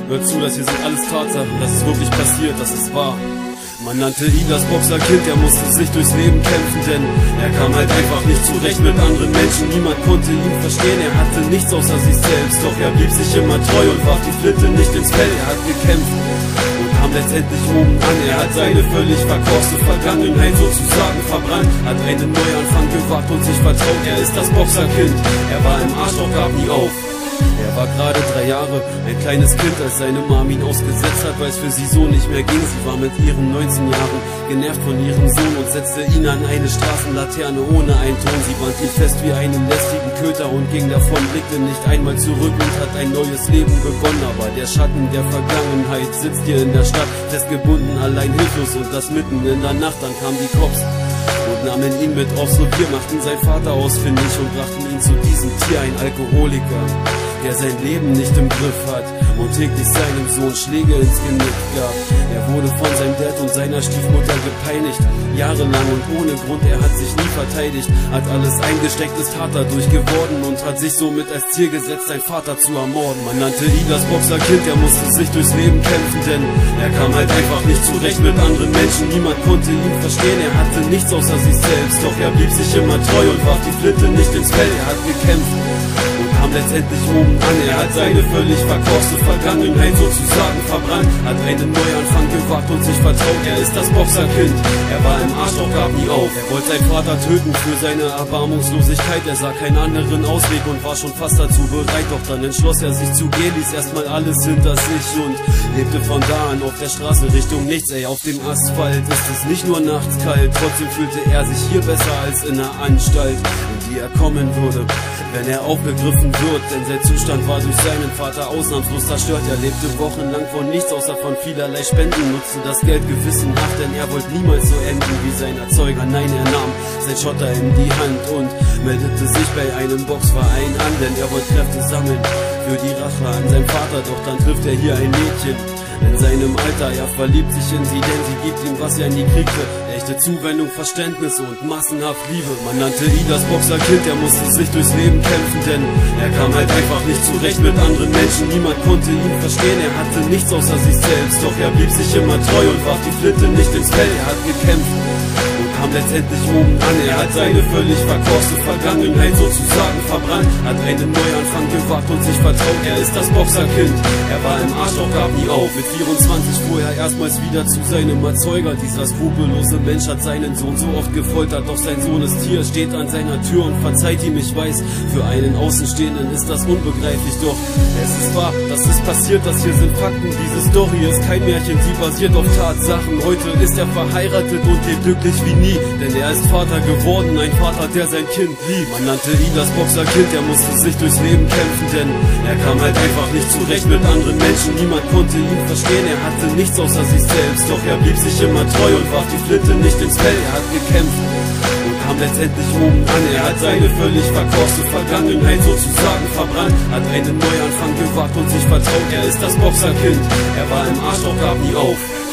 Hört zu, das hier sind alles Tatsachen, das ist wirklich passiert, das ist wahr. Man nannte ihn das Boxerkind, er musste sich durchs Leben kämpfen, denn er kam halt einfach nicht zurecht mit anderen Menschen. Niemand konnte ihn verstehen, er hatte nichts außer sich selbst. Doch er blieb sich immer treu und warf die Flinte nicht ins Feld. Er hat gekämpft und kam letztendlich oben an. Er hat seine völlig verkorkste Vergangenheit sozusagen verbrannt, hat einen Neuanfang gewagt und sich vertraut. Er ist das Boxerkind, er war im Arsch, doch gab nie auf. Er war gerade 3 Jahre, ein kleines Kind, als seine Mom ihn ausgesetzt hat, weil es für sie so nicht mehr ging. Sie war mit ihren 19 Jahren genervt von ihrem Sohn und setzte ihn an eine Straßenlaterne ohne einen Ton. Sie band ihn fest wie einen lästigen Köter und ging davon, blickte nicht einmal zurück und hat ein neues Leben begonnen. Aber der Schatten der Vergangenheit sitzt hier in der Stadt, festgebunden, allein hilflos, und das mitten in der Nacht. Dann kamen die Cops und nahmen ihn mit aufs Revier, machten seinen Vater ausfindig und brachten ihn zu diesem Tier, ein Alkoholiker, der sein Leben nicht im Griff hat und täglich seinem Sohn Schläge ins Genick gab. Er wurde von seinem Dad und seiner Stiefmutter gepeinigt, jahrelang und ohne Grund. Er hat sich nie verteidigt, hat alles eingesteckt, ist hart dadurch geworden und hat sich somit als Ziel gesetzt, seinen Vater zu ermorden. Man nannte ihn das Boxerkind, er musste sich durchs Leben kämpfen, denn er kam halt einfach nicht zurecht mit anderen Menschen. Niemand konnte ihn verstehen, er hatte nichts außer sich selbst. Doch er blieb sich immer treu und warf die Flinte nicht ins Feld. Er hat gekämpft und kam letztendlich oben an. Er hat seine völlig verkorkste Vergangenheit sozusagen verbrannt, hat einen Neuanfang gewagt und sich vertraut. Er ist das Boxerkind, er war im Arsch, doch gab nie auf. Er wollte seinen Vater töten für seine Erbarmungslosigkeit. Er sah keinen anderen Ausweg und war schon fast dazu bereit. Doch dann entschloss er sich zu gehen, ließ erstmal alles hinter sich und lebte von da an auf der Straße Richtung nichts. Ey, auf dem Asphalt ist es nicht nur nachts kalt, trotzdem fühlte er sich hier besser als in einer Anstalt, in die er kommen würde, wenn er aufgegriffen wird. Denn sein Zustand war durch seinen Vater ausnahmslos zerstört. Er lebte wochenlang von nichts außer von vielerlei Spenden, nutzte das Geld gewissenhaft, denn er wollte niemals so enden wie sein Erzeuger. Nein, er nahm sein Schotter in die Hand und meldete sich bei einem Boxverein an, denn er wollte Kräfte sammeln für die Rache an seinem Vater. Doch dann trifft er hier ein Mädchen in seinem Alter, er verliebt sich in sie, denn sie gibt ihm, was er nie kriegte: echte Zuwendung, Verständnis und massenhaft Liebe. Man nannte ihn das Boxerkind, er musste sich durchs Leben kämpfen, denn er kam halt einfach nicht zurecht mit anderen Menschen. Niemand konnte ihn verstehen, er hatte nichts außer sich selbst. Doch er blieb sich immer treu und warf die Flinte nicht ins Feld. Er hat gekämpft und kam letztendlich oben an. Er hat seine völlig verkorkste Vergangenheit sozusagen verbrannt, hat einen Neuanfang gewagt und sich vertraut. Er ist das Boxerkind, er war im Arsch, doch gab nie auf. Mit 24 fuhr er erstmals wieder zu seinem Erzeuger. Dieser skrupellose Mensch hat seinen Sohn so oft gefoltert, doch sein Sohn ist hier, steht an seiner Tür und verzeiht ihm. Ich weiß, für einen Außenstehenden ist das unbegreiflich, doch es ist wahr, das ist passiert, das hier sind Fakten. Diese Story ist kein Märchen, sie basiert auf Tatsachen. Heute ist er verheiratet und lebt glücklich wie nie, denn er ist Vater geworden, ein Vater, der sein Kind liebt. Man nannte ihn das Boxerkind, er musste sich durchs Leben kämpfen, denn er kam halt einfach nicht zurecht mit anderen Menschen. Niemand konnte ihn verstehen, er hatte nichts außer sich selbst. Doch er blieb sich immer treu und warf die Flinte nicht ins Feld. Er hat gekämpft und kam letztendlich oben an. Er hat seine völlig verkorkste Vergangenheit sozusagen verbrannt, hat einen Neuanfang gewagt und sich vertraut. Er ist das Boxerkind, er war im Arsch, doch gab nie auf.